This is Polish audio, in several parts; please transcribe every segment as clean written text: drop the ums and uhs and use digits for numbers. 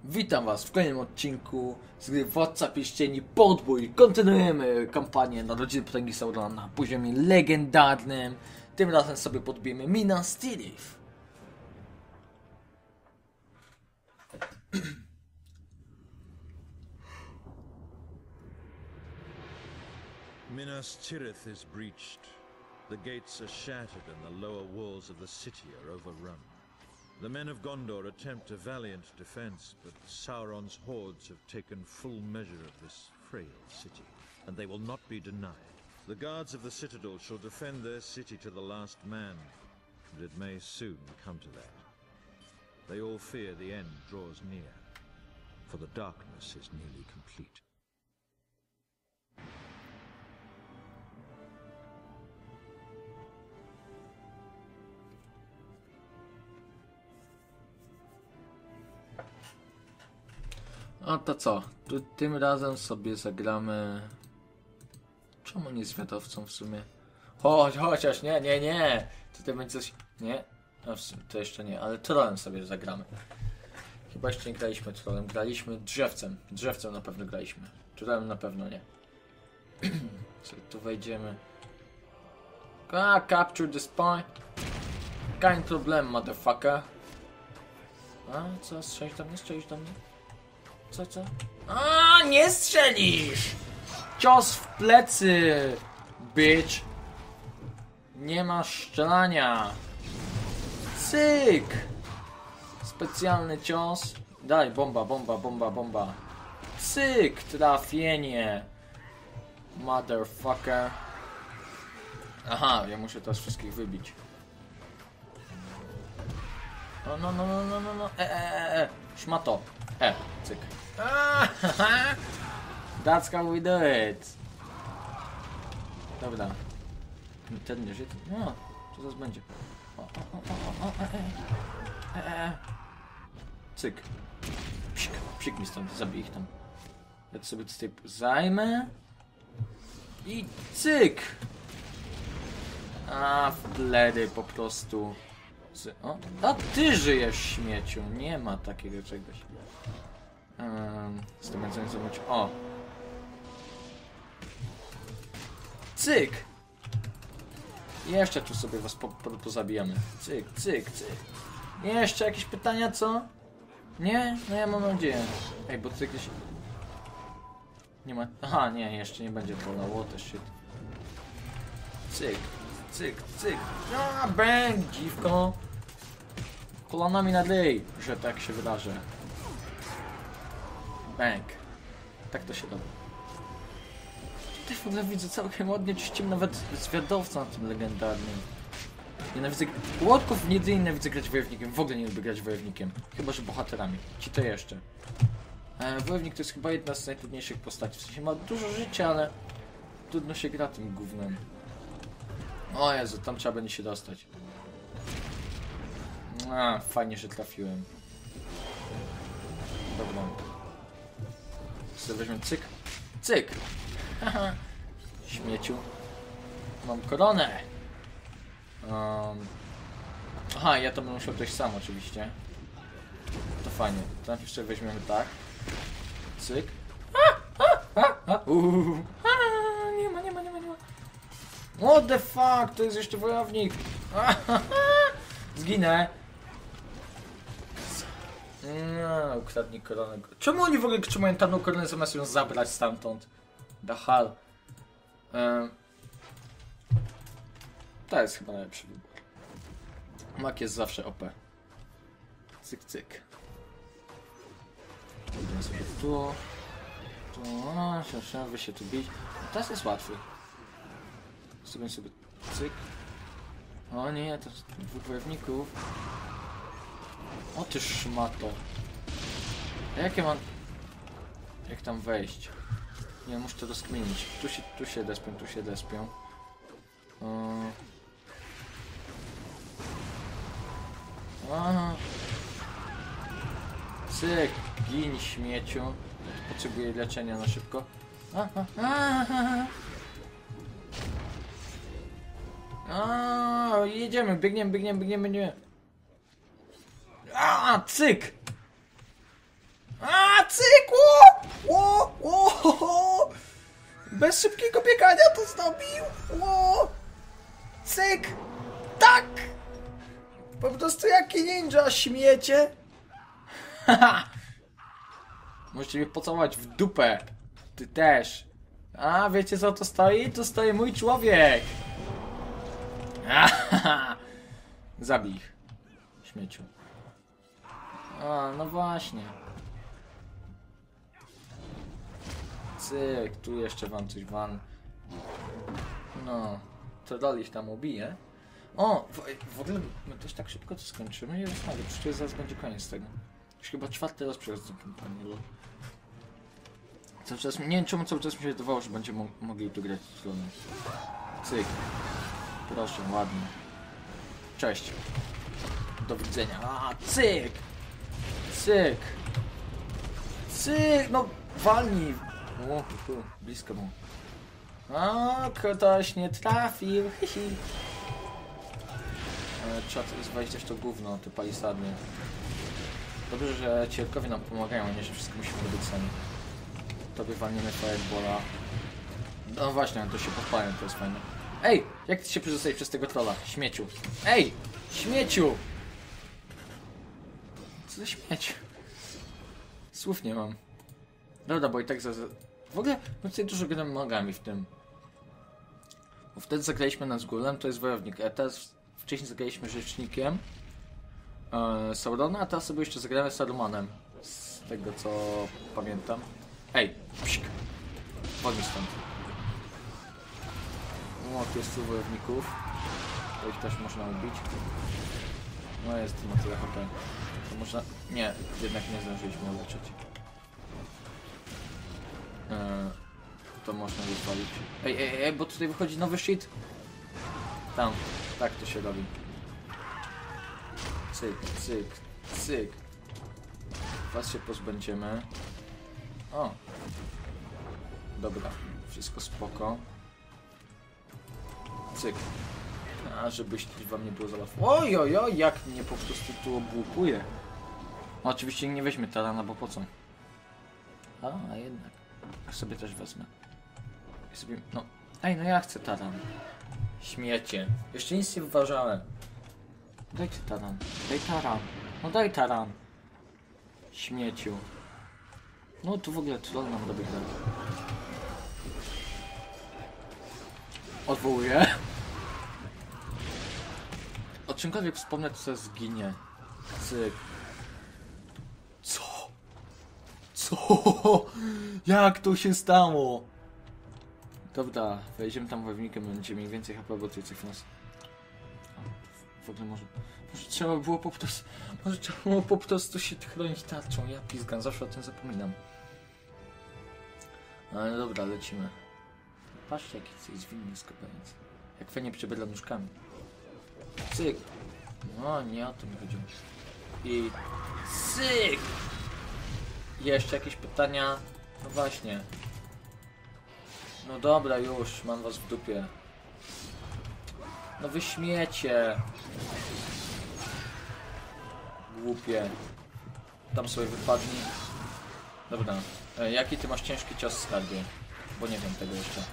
Witam was w kolejnym odcinku z gry Władca Pierścieni Podbój. Kontynuujemy kampanię Narodziny Potęgi Saurona na poziomie legendarnym. Tym razem sobie podbijemy Minas Tirith. Minas Tirith is breached. The gates are shattered and the lower walls of the city are overrun. The men of Gondor attempt a valiant defense, but Sauron's hordes have taken full measure of this frail city, and they will not be denied. The guards of the citadel shall defend their city to the last man, but it may soon come to that. They all fear the end draws near, for the darkness is nearly complete. No to co? Tym razem sobie zagramy... Czemu nie zwiadowcą w sumie? Chociaż nie. Tutaj będzie coś... Nie? No w sumie to jeszcze nie, ale trolem sobie zagramy. Chyba jeszcze nie graliśmy trolem, graliśmy drzewcem. Drzewcem na pewno graliśmy. Trolem na pewno nie. Sobie tu wejdziemy. Capture the spy. Kein problem, motherfucker. A, co? Strzelisz do mnie? Strzelisz do mnie? Co? A, nie strzelisz! Cios w plecy, bitch! Nie ma strzelania. Cyk! Specjalny cios. Daj, bomba. Cyk! Trafienie. Motherfucker. Aha, ja muszę teraz wszystkich wybić. No. Szmato. Cyk. That's how we do it. Dobra. Ten nie żyje. No, co zaraz będzie. Cyk. Psik mi stąd, zabij ich tam. Ja sobie z tej zajmę. I cyk. A, wbledy po prostu. O, a ty żyjesz, śmieciu. Nie ma takiego czegoś. Z tym będziemy zobaczyć. O! Cyk! Jeszcze tu sobie was pozabijamy. Cyk. Jeszcze jakieś pytania, co? Nie? No ja mam nadzieję. Ej, bo tu jakieś... Nie ma... Aha, nie, jeszcze nie będzie bolało, to shit. Cyk. A, bang, dziwko! Kolanami na dej, że tak się wydarzy. Bang. Tak to się robi. Tutaj w ogóle widzę całkiem ładnie czyściłem nawet zwiadowca na tym legendarnym. Nienawidzę... Łotków nie nienawidzę grać wojownikiem. W ogóle nie lubię grać wojownikiem. Chyba, że bohaterami. Ci to jeszcze. Wojownik to jest chyba jedna z najtrudniejszych postaci. W sensie ma dużo życia, ale... Trudno się gra tym gównem. O Jezu, tam trzeba będzie się dostać. A, fajnie, że trafiłem. Dobra. Sobie weźmy cyk. Haha. Śmieciu. Mam koronę. Aha, ja to będę musiał coś sam oczywiście. To fajnie. To najpierw sobie weźmiemy tak. Cyk. Nie ma. What the fuck? To jest jeszcze wojownik. Zginę. No, ukradnij koronę. Czemu oni w ogóle trzymają tamtą koronę zamiast ją zabrać stamtąd? The hell. To jest chyba najlepszy wybór. Mak jest zawsze OP. Cyk. Idziemy sobie tu. Wy się tu bić. Teraz jest łatwy. Zrobię sobie cyk. O nie, to jest dwóch wojowników. O ty szmato. A jak ja mam... Jak tam wejść? Nie, muszę to rozkminić. Tu się despią. Cyk, gin śmieciu. Potrzebuję leczenia na szybko. Jedziemy, biegniemy. Cyk! bez szybkiego biegania to zrobił! Ło! Cyk! Tak! Po prostu jaki ninja, śmiecie! Haha! Możecie mnie pocałować w dupę. Ty też. A wiecie co to stoi? Tu stoi mój człowiek! Ahaha! Zabij ich. Śmieciu. A, no właśnie. Cyk, tu jeszcze wam coś No, to dalej ich tam ubije. O, w ogóle my też tak szybko to skończymy. Ja już mówię, przecież zaraz będzie koniec tego. Już chyba 4. raz przechodzę kampanię. Cały czas, nie wiem czemu cały czas mi się wydawało, że będziemy mogli tu grać z Lonem. Cyk. Proszę, ładnie. Cześć. Do widzenia. A, cyk! Cyk! Cyk! No, walnij! O, blisko mu. O, ktoś nie trafił. Trzeba zwalić też to gówno, te palisady. Dobrze, że cierkowie nam pomagają, a nie że wszystko musimy robić sami. Tobie walniemy Firebola. No właśnie, to się podpalę, to jest fajne. Ej! Jak ty się przerzucaj przez tego trolla? Śmieciu. Ej! Śmieciu! Co za śmieć? Słów nie mam. Dobra, bo i tak w ogóle my tutaj dużo gramy nogami w tym. Bo wtedy zagraliśmy nad Zgulem, to jest wojownik. A teraz wcześniej zagraliśmy rzecznikiem Saurona, a teraz sobie jeszcze zagramy Sarumanem. Z tego co pamiętam. Ej! Psik! Chodźmy stąd. O, tu jest tu wojowników. To ich też można ubić. No jest na tyle HP. To można... Nie, jednak nie zdążyliśmy uleczyć. To można wypalić. Ej, bo tutaj wychodzi nowy shit. Tam, tak to się robi. Cyk, cyk, cyk. Was się pozbędziemy. O. Dobra, wszystko spoko. Cyk. A żebyś wam nie było za łatwo. Ojojoj, jak mnie po prostu tu obłupuje. No, oczywiście nie weźmie tarana, bo po co? A jednak. Ja sobie też wezmę. I sobie, no. Ej, no ja chcę taran. Śmiecie. Jeszcze nic nie wyważałem. Dajcie taran. Daj taran. No daj taran. Śmieciu. No tu w ogóle troll nam robi grać. Odwołuję. O czymkolwiek wspomnę, to sobie zginie. Cyk. Co? Co? Jak to się stało? Dobra, wejdziemy tam wojownikiem, będzie mniej więcej HP, bo tutaj coś nas... W ogóle może trzeba było po prostu... Może trzeba było po prostu się chronić tarczą. Ja pizgam, zawsze o tym zapominam. Ale dobra, lecimy. Patrzcie, jaki coś zwinny skopaniec. Jak fajnie przebydla nóżkami. Cyk! No, nie o to mi chodziło. I... Cyk! Jeszcze jakieś pytania? No właśnie. No dobra, już, mam was w dupie. No wy śmiecie. Głupie. Tam sobie wypadnij. Dobra. Jaki ty masz ciężki cios, skarbie? Bo nie wiem tego jeszcze.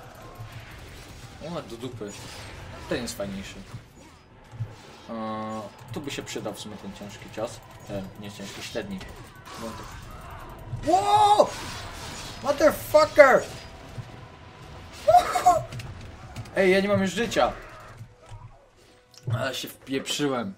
O, do dupy. Ten jest fajniejszy. Tu by się przydał w sumie ten ciężki cios. Nie ciężki, średni. Wow! Motherfucker! Ej, ja nie mam już życia. Ale się wpieprzyłem.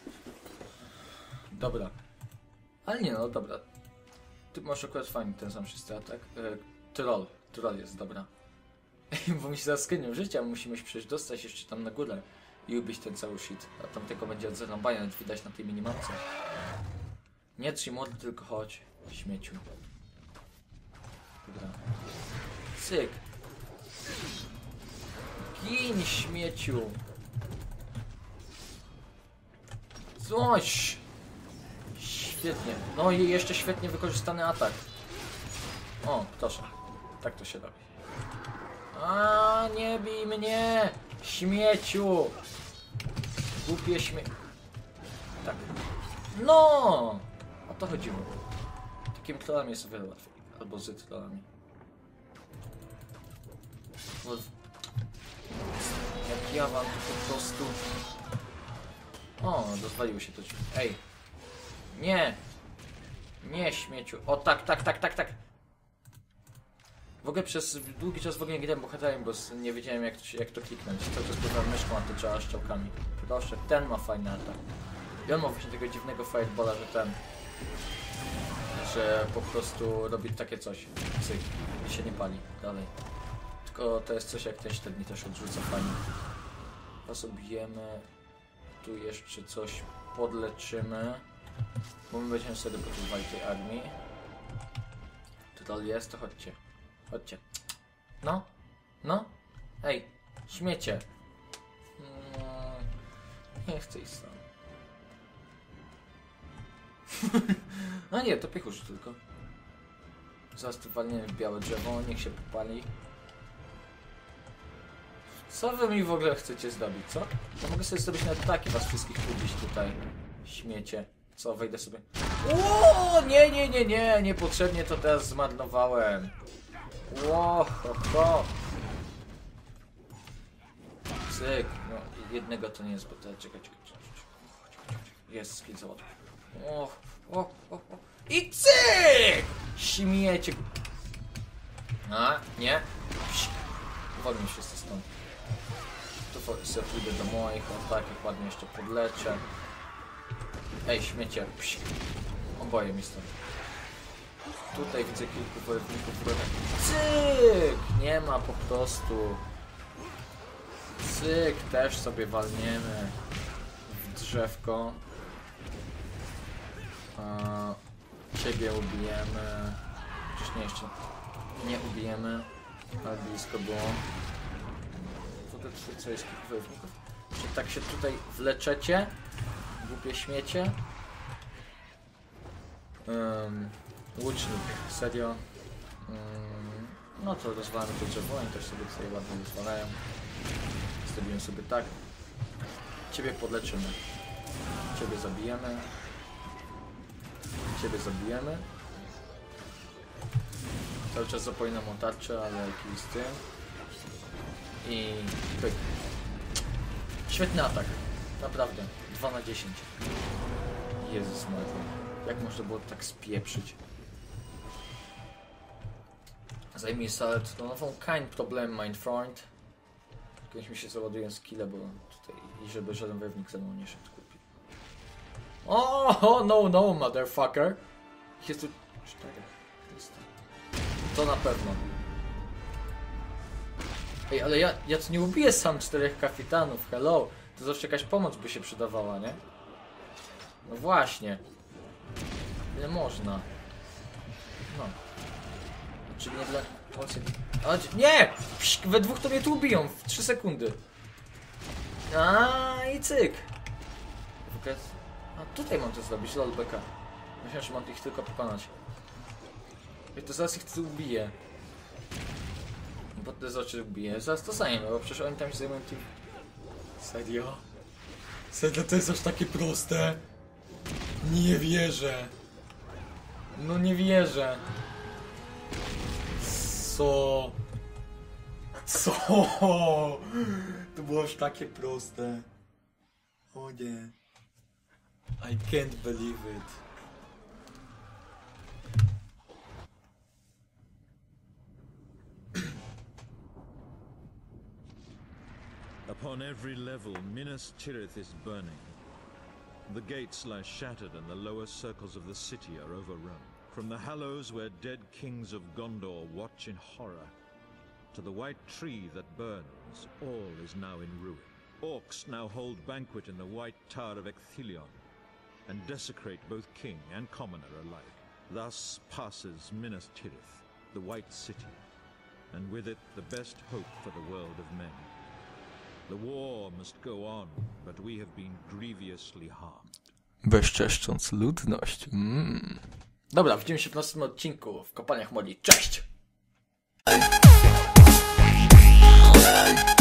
Dobra. Ale nie no, dobra. Ty masz akurat fajny ten sam wszyscy atak. Troll jest, dobra. Bo mi się zaskinił życia, musimy się przecież dostać jeszcze tam na górę i ubić ten cały shit. A tam tylko będzie od zarąbania, nawet widać na tej minimapce. Nie trzyj młody, tylko chodź. Śmieciu. Dobra. Cyk. Gin, śmieciu. Coś. Świetnie. No i jeszcze świetnie wykorzystany atak. O, proszę. Tak to się robi. A nie bij mnie! Śmieciu! Głupie Tak. No! O to chodziło. Takim trollami jest o wiele łatwiej. Albo z trollami. Jak ja wam tu po prostu... O, rozwaliło się to drzwi. Ej! Nie! Nie, śmieciu. O, tak. W ogóle przez długi czas w ogóle nie grałem bohaterem, bo nie wiedziałem jak to kliknąć. Cały czas próbowałem myszką, a to trzeba strzałkami. Proszę, ten ma fajny atak. I on ma właśnie tego dziwnego fireballa, że po prostu robi takie coś. Cyk. I się nie pali dalej. Tylko to jest coś jak ten średni też odrzuca fajnie. Teraz obijemy. Tu jeszcze coś podleczymy. Bo my będziemy sobie potrzebowali tej armii. Troll jest, to chodźcie. Chodźcie. No. Ej, śmiecie. Nie chcę iść sam. No nie, to piechusz tylko. Zaraz tu walniemy w białe drzewo, niech się popali. Co wy mi w ogóle chcecie zrobić, co? Ja mogę sobie zrobić nawet takie, was wszystkich lubić tutaj. Śmiecie. Co, wejdę sobie... O, nie, niepotrzebnie to teraz zmarnowałem. Ło, ho. Cyk, no jednego to nie jest, bo to czekaj. Jest skill załatw. O. I cyk! Śmiecie. A, nie. Wolmy się stąd. Tu sobie pójdę do moich, o tak, jak ładnie jeszcze podleczę. Ej, śmiecie. Oboje mi stąd. Tutaj widzę kilku wojowników wroga. Cyk! Nie ma po prostu. Cyk, też sobie walniemy w drzewko. Ciebie ubijemy. Przecież nie, jeszcze nie ubijemy, ale blisko było. Tutaj co jest kilku wojowników. Czy tak się tutaj wleczecie? Głupie śmiecie. Łucznik, serio. No to rozwalamy to drzewo, oni też sobie tutaj ładnie rozwalają. Zrobimy sobie tak. Ciebie podleczymy. Ciebie zabijemy. Cały czas zapominam o tarczy, ale jakiś z tym. I pyk. Świetny atak. Naprawdę. 2 na 10. Jezus Maria. Jak można było tak spieprzyć? Zajmij salę nową kind problem, mein Freund. Kiedyś mi się załadują skille, bo tutaj... I żeby żaden wewnik ze mną nie szedł kupi. O, no, motherfucker. Jest tu 4. To na pewno. Ej, ale ja tu nie ubiję sam 4 kapitanów, hello. To zawsze jakaś pomoc by się przydawała, nie? No właśnie. Ile można? No. Czyli nie dla... Nie! Psz, we dwóch to mnie tu ubiją w 3 sekundy. I cyk. A tutaj mam to zrobić, lolbeka. Myślałem, że mam ich tylko pokonać. I to zaraz ich tu ubiję. Bo te rzeczy ubiję. Zaraz to zajmę, bo przecież oni tam się zajmują tym... Serio? Serio, to jest aż takie proste? Nie wierzę. No nie wierzę. Co? To było aż takie proste. O nie. I can't believe it. Upon every level, Minas Tirith is burning. The gates lie shattered and the lower circles of the city are overrun. From the hallows where dead kings of Gondor watch in horror, to the white tree that burns, all is now in ruin. Orcs now hold banquet in the White Tower of Ecthelion, and desecrate both king and commoner alike. Thus passes Minas Tirith, the White City, and with it the best hope for the world of men. The war must go on, but we have been grievously harmed. Bezczeszcząc ludność. Dobra, widzimy się w następnym odcinku w Kopalniach Moli. Cześć!